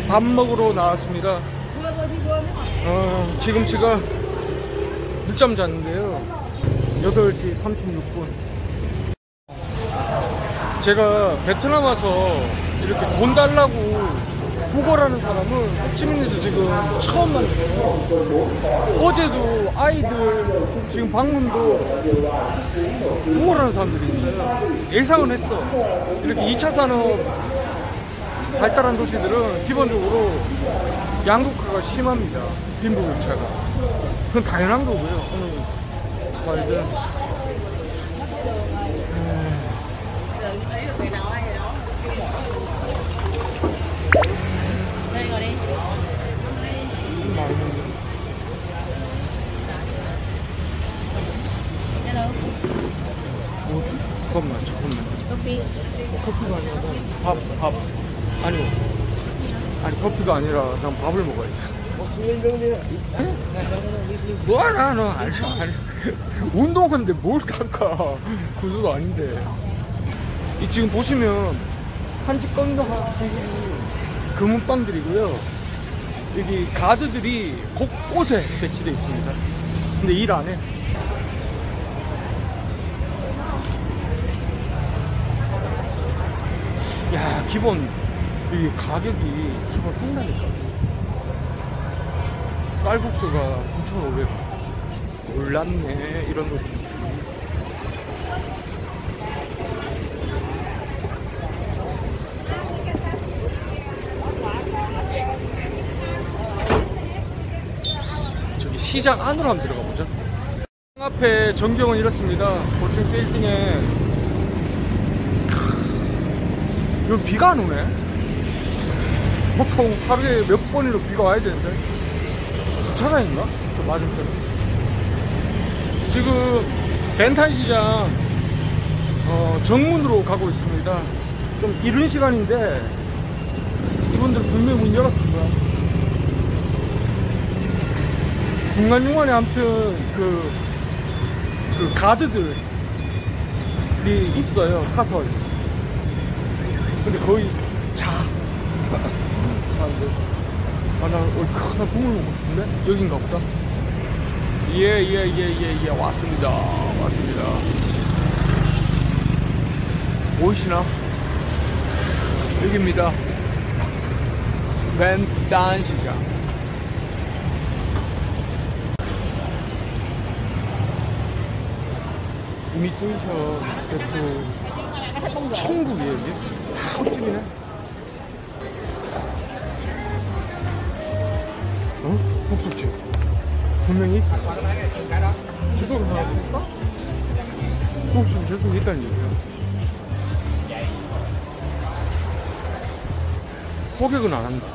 밥 먹으러 나왔습니다. 지금 시각 늦잠 잤는데요. 8시 36분. 제가 베트남 와서 이렇게 돈 달라고 구걸하는 사람은 호치민에서 지금 처음 만났어요. 어제도 아이들 지금 방문도 구걸하는 사람들이 있어요. 예상은 했어. 이렇게 2차 산업 발달한 도시들은 기본적으로 양극화가 심합니다. 빈부격차가. 그건 당연한 거고요. 어느 말이든. 잠깐만. 커피가 아니라 아니 커피가 아니라 그냥 밥을 먹어야지. 뭐하나 너 알지? 운동하는데 뭘 깎아. 그것도 아닌데. 이 지금 보시면 한집 건너기 금은방들이고요. 여기 가드들이 곳곳에 배치되어 있습니다. 근데 일 안 해. 야, 기본 이 가격이 기본 상당했다. 쌀국수가 3,500원. 몰랐네. 이런 도시. 저기 시장 안으로 한번 들어가 보자. 앞에 전경은 이렇습니다. 고층 빌딩에 여기 비가 안 오네. 보통 하루에 몇 번이로 비가 와야 되는데. 주차장인가? 저 맞은편. 지금 벤탄 시장 정문으로 가고 있습니다. 좀 이른 시간인데 이분들 분명히 문 열었을 거야. 중간중간에 아무튼 그 가드들이 있어요. 사설. 근데 거의 자. 나 국물 먹고 싶은데? 여긴가 보다. 예, 왔습니다. 보이시나? 여기입니다. 벤탄 시장. 이미 뚫셔. 또 천국이에요, 이게. 다 헛집이네. 국수집 분명히 있어. 저쪽으로 가야 되니까? 국수집 저쪽에 있다는 얘기야. 고객은 안 한다.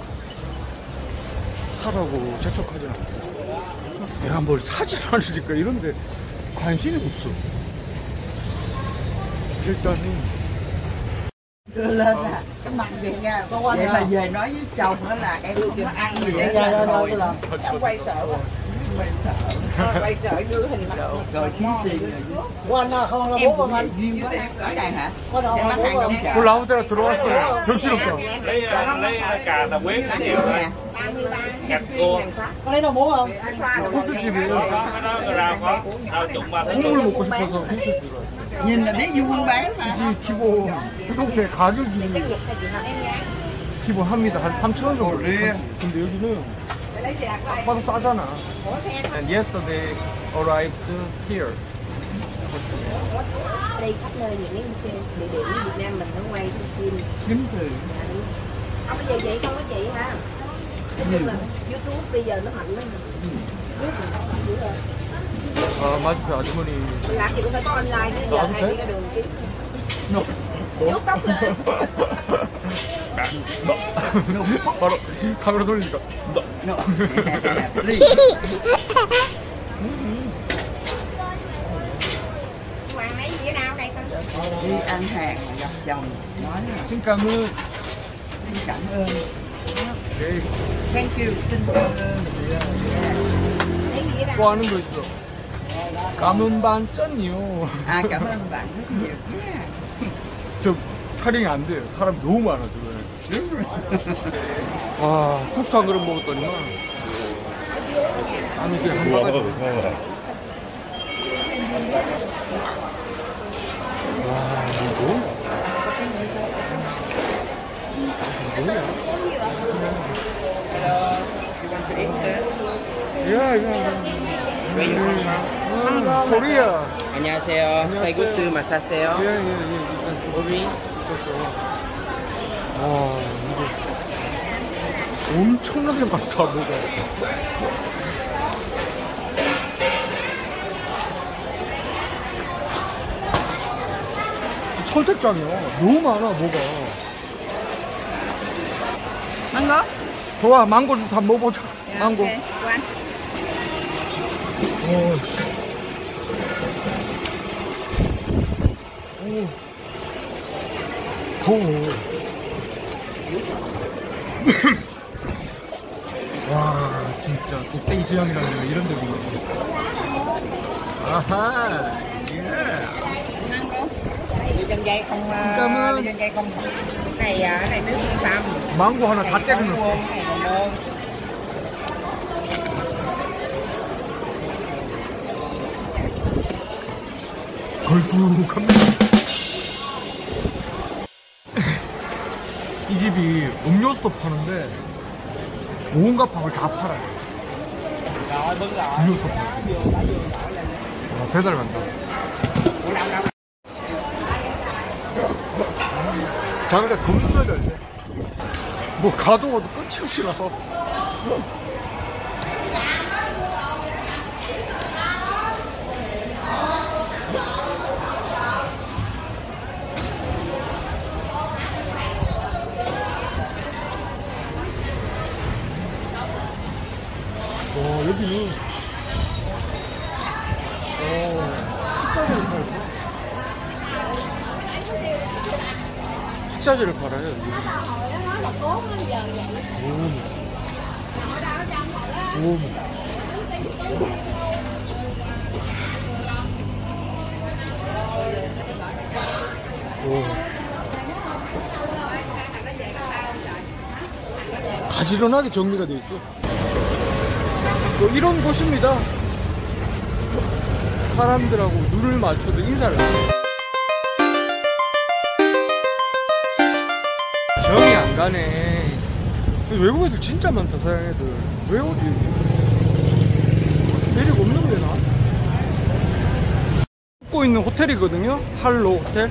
사라고 재촉하지 않고. 내가 뭘 사질 않으니까 이런데 관심이 없어. 일단은 đưa lên à cái mặt việc nha vậy mà về nói với chồng đó là em không có ăn gì hết rồi em quay sợ quá quay sợ đưa hình mặt rồi kiếm tiền rồi không em cũng hay duyên quá ở đây hả em bán hàng không chợ 올라올 때가 들어왔어요. 정신없다. lấy cà tàu huyết gạch cua có lấy đâu muốn không? 국수집이에요. 국물 먹고 싶어서 국수집으로 왔어요. nhìn là biết vui bán mà 이 기본 그 동네 가격이 기본 합니다. 한 3,000원 정도. 근데 여기는 딱 봐도 싸잖아. And yesterday arrived here. Đi khắp nơi những cái địa điểm Việt Nam mình ở ngoài phim. kiếm từ. Bây giờ vậy không có chị hả? Nói chung là YouTube bây giờ nó mạnh lắm. 아, 맞아. 그 아주머니. Làm gì cũng phải có online nữa. Giờ hay đi ra đường kiếm. vuốt tóc lên. 바로 카메라 돌리니까. Hoàng lấy gì ở đâu đây con? đi ăn hàng mà gặp chồng nói là xin cảm ơn. xin cảm ơn 오케이. thank you xin cảm ơn Lấy gì ở đâu? 또 하는 거 있어. 감은 반전이요. à cảm ơn bạn rất nhiều nha 저 촬영이 안 돼요. 사람이 너무 많아 지금. 와, 국수 한 그릇 먹었더니만. 아니, 그냥 한 바가지. 와, 이거 뭐야? 코리아. 안녕하세요. 쌀국수 맛있어요. 예. 우리 와, 이거 엄청나게 많다, 뭐가. 설득장이야. 너무 많아, 뭐가. 망고? 좋아, 망고 주스 한번 먹어보자. 망고. 오케이. 원. 더워. 와, 진짜 독대이 지형이라는 데가 이런 데구나. 아하, 예. Đi chân dây không, Cảm ơn. đi chân dây không. Này cái này nước xương xăm. 망고 하나 다 Này 때려 không 넣었어. luôn, này còn đơn. 걸쭉합니다. 이 집이 음료수도 파는데 온갖 밥을 다 팔아요. 음료수 파. 아, 배달 간다. 장사 겁나 잘 돼. 뭐 가도 와도 끝이 없이 나와. 여기는 식자재를 팔아요. 여기. 가지런하게 정리가 돼 있어. 뭐 이런 곳입니다. 사람들하고 눈을 맞춰도 인사를 안 해. 정이 안 가네. 외국 애들 진짜 많다, 서양 애들. 왜 오지? 매력 없는 데나? 묵고 있는 호텔이거든요. 할로 호텔.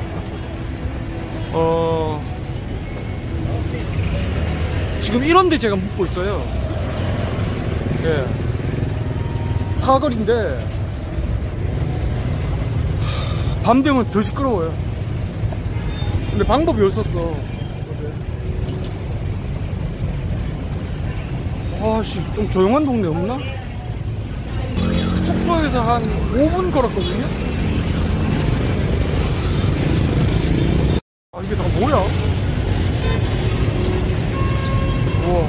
지금 이런 데 제가 묵고 있어요. 예. 사거리인데 밤 되면 더 시끄러워요. 근데 방법이 없었어. 아씨, 좀 조용한 동네 없나? 숙소에서 한 5분 걸었거든요. 아, 이게 다 뭐야? 우와.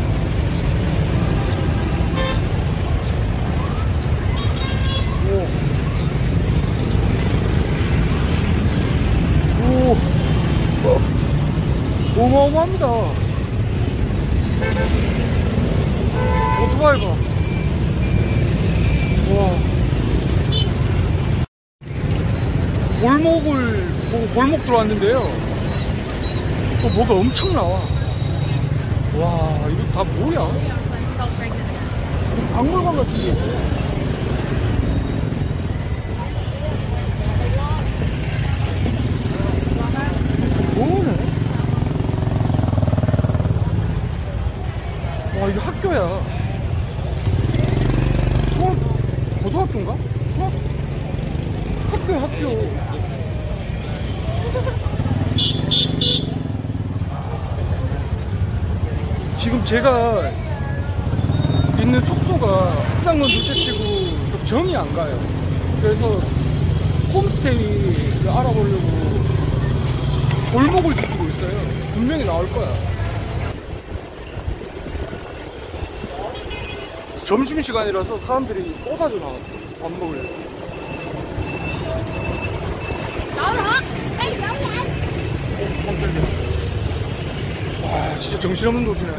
어마어마합니다. 오토바이 봐. 와. 골목을 보고 골목 들어왔는데요. 또 뭐가 엄청 나와. 와, 이거 다 뭐야? 박물관 같은 게. 뭐네? 와, 이거 학교야. 수학, 고등학교인가? 수학? 학교야, 학교. 지금 제가 있는 숙소가 한상문 둘째치고 좀 정이 안 가요. 그래서 홈스테이를 알아보려고 골목을 뒤지고 있어요. 분명히 나올 거야. 점심시간이라서 사람들이 쏟아져 나왔어. 밥 먹으려고. 깜짝이야. 아, 진짜 정신없는 도시네.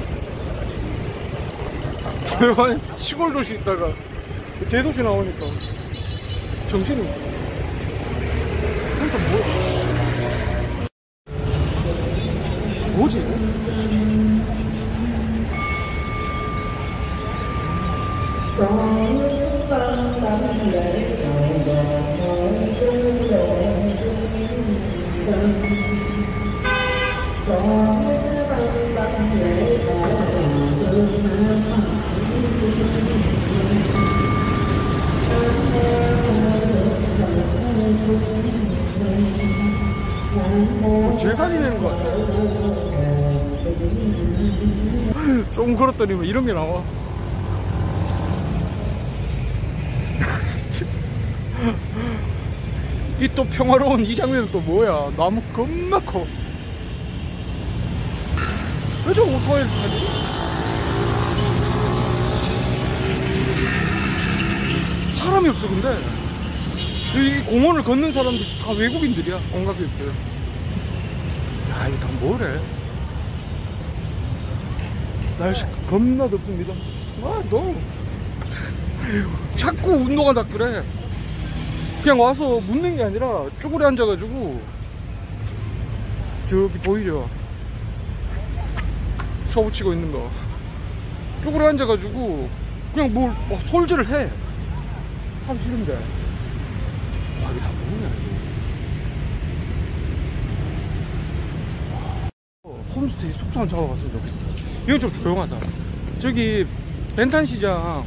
조용한 시골 도시 있다가 대도시 나오니까 정신이 없어. 그러니까 뭐지? 제사 지내는 거 같아. 좀 걸었더니 뭐 이런 게 나와. 이 또 평화로운 이 장면은 또 뭐야? 나무 겁나 커. 왜 저 오토바이를 타지? 사람이 없어. 근데 이 공원을 걷는 사람들 다 외국인들이야. 관광객들. 야, 이거 다 뭐래? 날씨 겁나 덥습니다. 와, 너무 자꾸 운동한다 그래. 그냥 와서 묻는 게 아니라 쪼그려 앉아가지고, 저기 보이죠? 셔브 치고 있는 거. 쪼그려 앉아가지고 그냥 뭘 솔질을 해. 하기 싫은데. 아, 이게 다 뭐냐 이거. 홈스테이 숙소 한 잡아봤으면 좋겠다. 이건 좀 조용하다. 저기 벤탄시장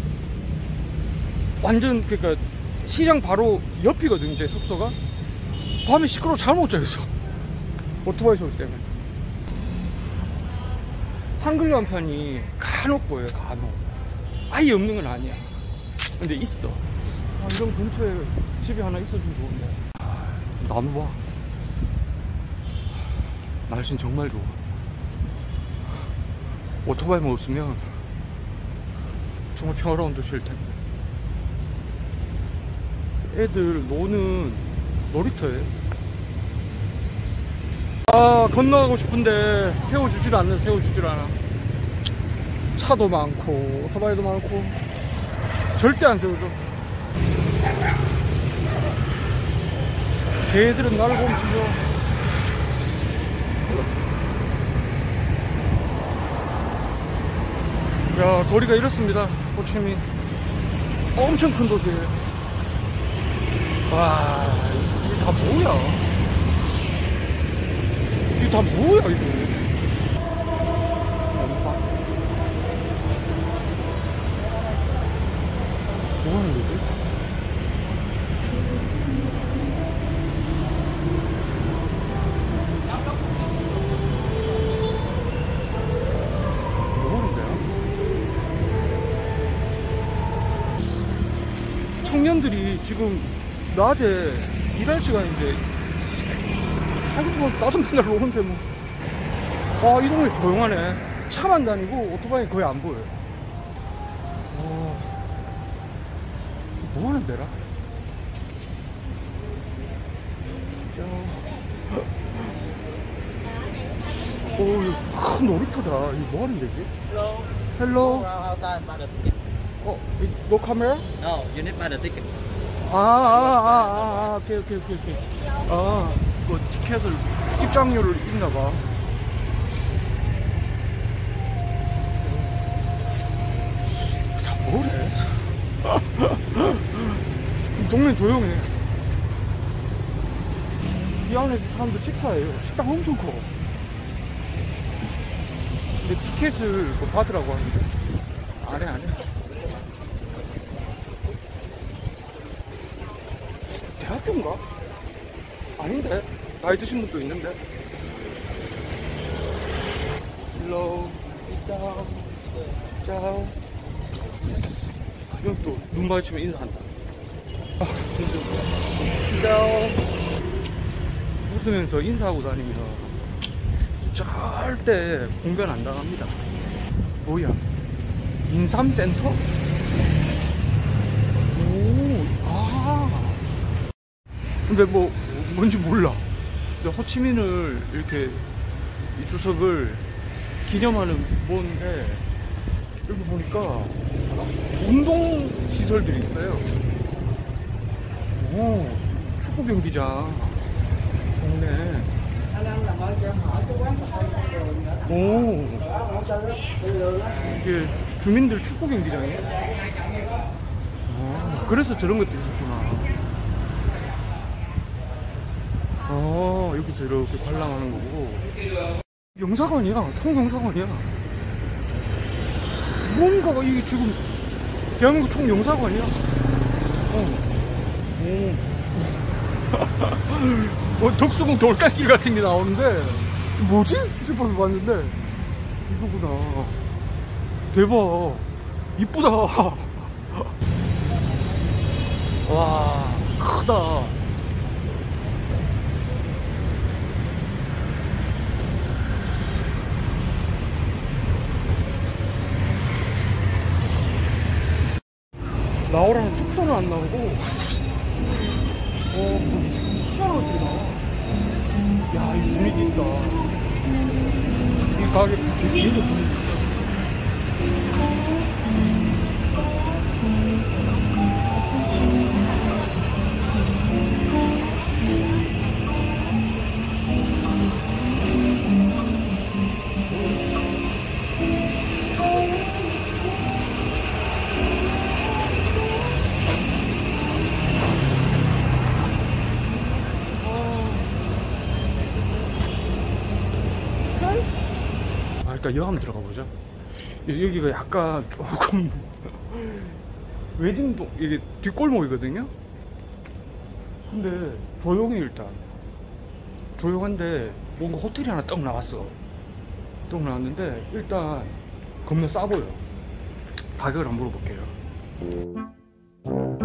완전, 그러니까 시장 바로 옆이거든. 제 숙소가. 밤에 시끄러워 잠 못 자겠어. 오토바이 소리 때문에. 한글 간판이 간혹 보여요. 간혹. 아예 없는 건 아니야. 근데 있어. 아, 이런 근처에 집이 하나 있어주면 좋은데. 아, 나무 봐. 날씨는 정말 좋아. 오토바이만 없으면 정말 평화로운 도시일 텐데. 애들 노는 놀이터에. 아, 건너가고 싶은데 세워주질 않아. 차도 많고 오토바이도 많고 절대 안 세워줘. 개들은 나를 보면 짖어. 야, 거리가 이렇습니다. 호치민 엄청 큰 도시예요. 와, 이게 다 뭐야? 이게 다 뭐야 이거? 뭐 하는 거지? 뭐 하는 거야? 청년들이 지금 낮에 일할 시간인데, 하긴 뭐 나도 맨날 오는데 뭐. 아, 이 동네 조용하네. 차만 다니고 오토바이 거의 안 보여요. 뭐 하는 데라? 진짜. 오, 이거 큰 놀이터다. 이거 뭐 하는 데지? Hello. Oh, no camera? No, you need buy the ticket. 오케이. 아, 그 티켓을, 입장료를 있나봐. 다 뭐래? 동네 조용해. 이 안에 사람들 식사해요. 식당 엄청 커. 근데 티켓을 뭐 받으라고 하는데 안 해. 대학교인가? 아닌데? 나이 드신 분도 있는데. Hello. 짜오. 이건 또 눈 마주치면 인사한다. 짜오. 웃으면서 인사하고 다니면 절대 공변 안 당합니다. 뭐야? 인삼센터? 근데 뭔지 몰라. 근데 호치민을 이렇게 이 주석을 기념하는 뭔데 여기 보니까 운동 시설들이 있어요. 오, 축구 경기장. 좋네. 오, 이게 주민들 축구 경기장이에요. 그래서 저런 것도 있었구나. 여기서 이렇게 관람하는 거고. 영사관이야, 총영사관이야. 뭔가가 이게 지금 대한민국 총영사관이야. 덕수궁 돌담길 같은 게 나오는데 뭐지? 싶어서 봤는데 이거구나. 대박, 이쁘다. 와, 크다. 나오라는 숙소는 안 나오고 숙소는 어떻게 나와. 야, 이 분위기 있다. 이 가게 되게 분위기 있다. 일단 여 한번 들어가 보자. 여기가 약간 조금 외진동, 이게 뒷골목이거든요. 근데 조용해. 일단 조용한데 뭔가 호텔이 하나 떡 나왔어. 떡 나왔는데 일단 겁나 싸 보여. 가격을 한번 물어볼게요.